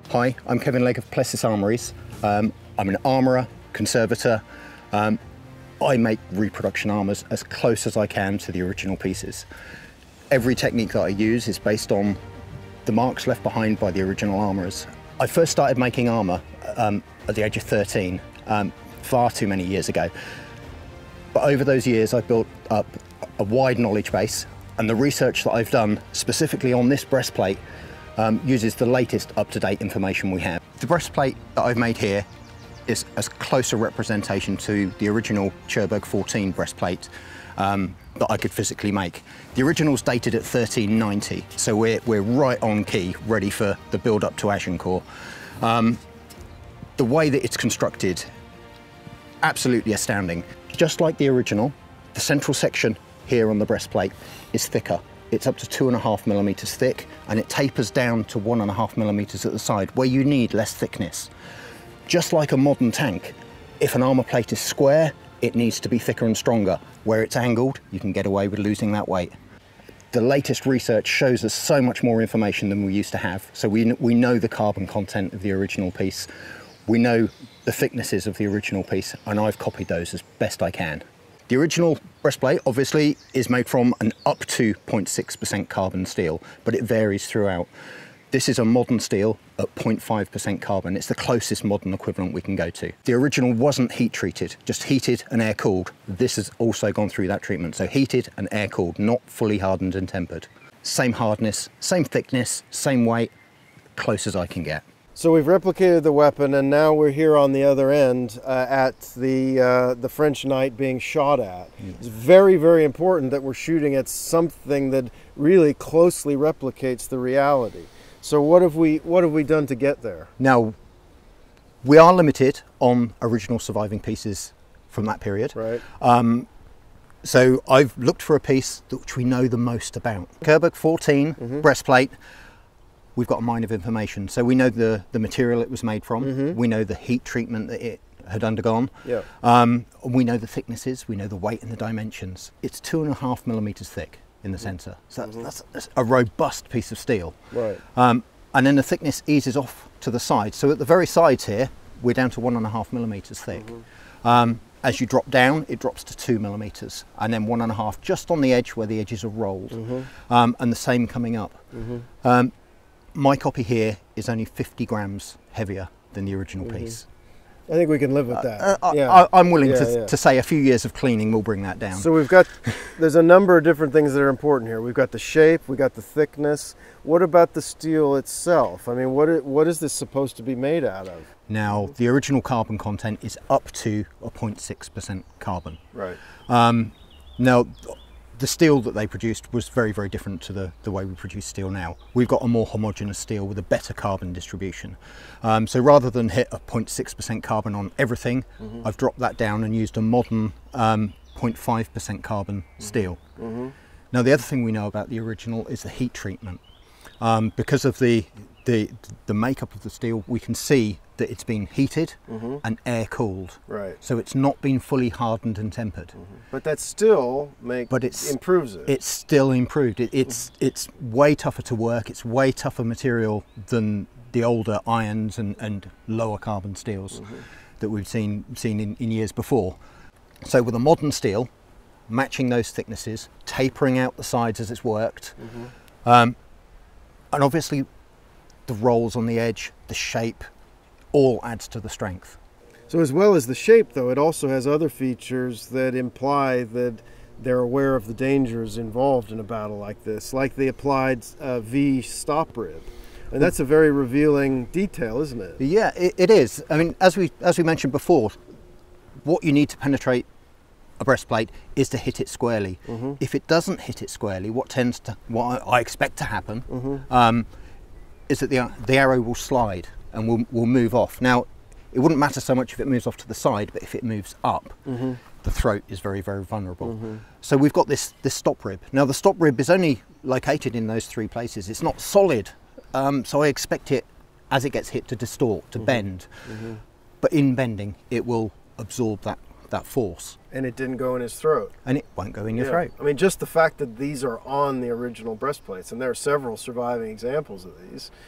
Hi, I'm Kevin Legg of Plessis Armories. I'm an armourer, conservator. I make reproduction armours as close as I can to the original pieces. Every technique that I use is based on the marks left behind by the original armourers. I first started making armour at the age of 13, far too many years ago. But over those years I've built up a wide knowledge base, and the research that I've done specifically on this breastplate uses the latest up-to-date information we have. The breastplate that I've made here is as close a representation to the original Churburg 14 breastplate that I could physically make. The original's dated at 1390, so we're right on key, ready for the build-up to Agincourt. The way that it's constructed, absolutely astounding. Just like the original, the central section here on the breastplate is thicker. It's up to 2.5 millimeters thick, and it tapers down to 1.5 millimeters at the side, where you need less thickness. Just like a modern tank, if an armour plate is square, it needs to be thicker and stronger. Where it's angled, you can get away with losing that weight. The latest research shows us so much more information than we used to have. So we know the carbon content of the original piece. We know the thicknesses of the original piece, and I've copied those as best I can. The original breastplate obviously is made from an up to 0.6% carbon steel, but it varies throughout. This is a modern steel at 0.5% carbon. It's the closest modern equivalent we can go to. The original wasn't heat treated, just heated and air cooled. This has also gone through that treatment. So heated and air cooled, not fully hardened and tempered. Same hardness, same thickness, same weight, close as I can get. So we've replicated the weapon, and now we're here on the other end at the French knight being shot at. It's very, very important that we're shooting at something that really closely replicates the reality. So what have we done to get there? Now, we are limited on original surviving pieces from that period. Right. So I've looked for a piece which we know the most about. Churburg 14 breastplate. We've got a mine of information. So we know the material it was made from. We know the heat treatment that it had undergone. Yeah. We know the thicknesses, we know the weight and the dimensions. It's 2.5 millimeters thick in the centre. So that's a robust piece of steel. Right. And then the thickness eases off to the side. So at the very sides here, we're down to 1.5 millimeters thick. As you drop down, it drops to 2 millimeters, and then 1.5 just on the edge where the edges are rolled. And the same coming up. My copy here is only 50 grams heavier than the original piece. I think we can live with that. I'm willing to say a few years of cleaning will bring that down. So there's a number of different things that are important here. We've got the shape, we've got the thickness. What about the steel itself? I mean, what is this supposed to be made out of? Now, the original carbon content is up to a 0.6% carbon. Right. Now, the steel that they produced was very, very different to the way we produce steel now. We've got a more homogeneous steel with a better carbon distribution. So rather than hit a 0.6% carbon on everything, I've dropped that down and used a modern 0.5% carbon steel. Now, the other thing we know about the original is the heat treatment. Because of the makeup of the steel, we can see that it's been heated and air cooled. Right. So it's not been fully hardened and tempered. But that still improves it. It's still improved. It's way tougher to work. It's way tougher material than the older irons and lower carbon steels that we've seen in years before. So with a modern steel, matching those thicknesses, tapering out the sides as it's worked, and obviously the rolls on the edge, the shape, all adds to the strength. So as well as the shape, though, it also has other features that imply that they're aware of the dangers involved in a battle like this, like the applied V stop rib. And that's a very revealing detail, isn't it? Yeah, it is. I mean, as we mentioned before, what you need to penetrate a breastplate is to hit it squarely. If it doesn't hit it squarely, what I expect to happen is that the arrow will slide and will move off. Now, it wouldn't matter so much if it moves off to the side, but if it moves up, the throat is very, very vulnerable. So we've got this stop rib. Now, the stop rib is only located in those 3 places. It's not solid, so I expect it, as it gets hit, to distort, to bend. But in bending, it will absorb that force. And it didn't go in his throat. And it won't go in your throat. I mean, just the fact that these are on the original breastplates, and there are several surviving examples of these,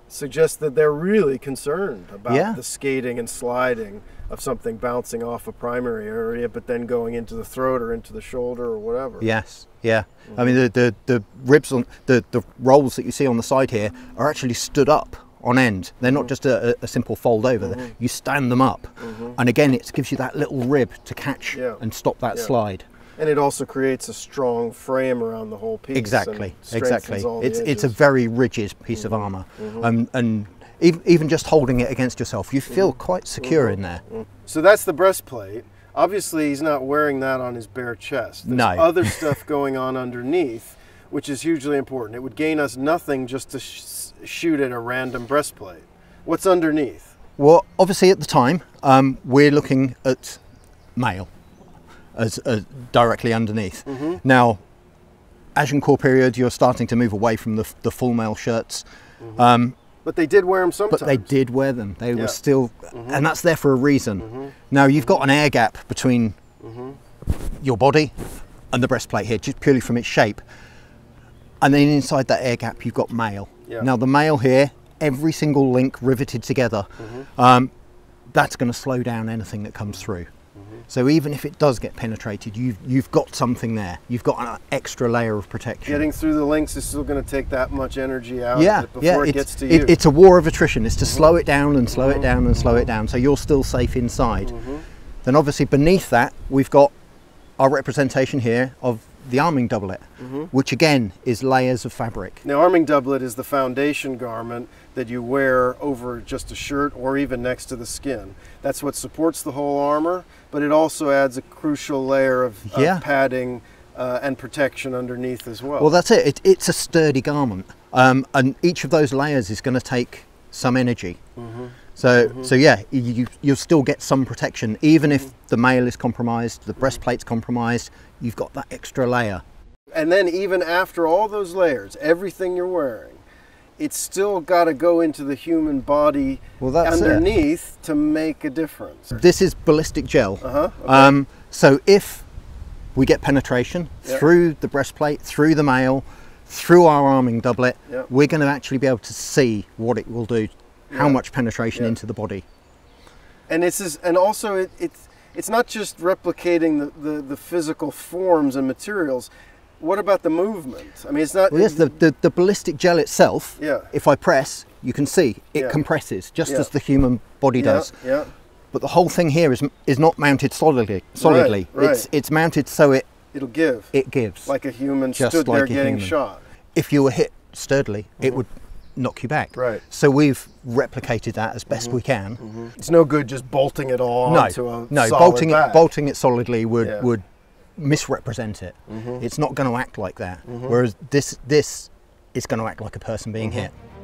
suggests that they're really concerned about Yeah. the skating and sliding of something bouncing off a primary area, but then going into the throat or into the shoulder or whatever. Yes, yeah. I mean, the ribs on the rolls that you see on the side here are actually stood up on end. They're not just a simple fold over. You stand them up, and again, it gives you that little rib to catch and stop that slide. And it also creates a strong frame around the whole piece. Exactly, and exactly. all the It's a edges. very rigid piece of armour, and even just holding it against yourself, you feel quite secure in there. So that's the breastplate. Obviously, he's not wearing that on his bare chest. There's No. other stuff going on underneath, which is hugely important. It would gain us nothing just to shoot at a random breastplate. What's underneath? Well, obviously at the time, we're looking at mail as directly underneath. Now, as in core period, you're starting to move away from the full mail shirts. But they did wear them sometimes. But they did wear them. They were still, and that's there for a reason. Now you've got an air gap between your body and the breastplate here, just purely from its shape. And then inside that air gap, you've got mail. Now the mail here, every single link riveted together, that's going to slow down anything that comes through. So even if it does get penetrated, you've got something there. You've got an extra layer of protection. Getting through the links is still going to take that much energy out Yeah, of it before it gets to you. It's a war of attrition. It's to slow it down and slow it down and slow it down, so you're still safe inside. Then obviously beneath that, we've got our representation here of the arming doublet, which again is layers of fabric. Now, arming doublet is the foundation garment that you wear over just a shirt or even next to the skin. That's what supports the whole armor, but it also adds a crucial layer of padding and protection underneath as well. Well, that's it. It's a sturdy garment, and each of those layers is going to take some energy. So yeah, you'll still get some protection, even if the mail is compromised, the breastplate's compromised. You've got that extra layer. And then even after all those layers, everything you're wearing, it's still got to go into the human body underneath to make a difference. This is ballistic gel. Okay. So if we get penetration through the breastplate, through the mail, through our arming doublet, we're going to actually be able to see what it will do, how much penetration into the body. And also it's not just replicating the physical forms and materials. What about the movement? I mean, it's not... Well, yes, the ballistic gel itself, if I press, you can see it compresses, just as the human body does. But the whole thing here is not mounted solidly. Right. It's mounted so it'll give. It gives. Like a human Just stood like there a getting human. shot. If you were hit sturdily, it would knock you back. Right. So we've replicated that as best we can. It's no good just bolting it all onto a solid back. bolting it solidly would misrepresent it. It's not going to act like that. Whereas this is going to act like a person being hit.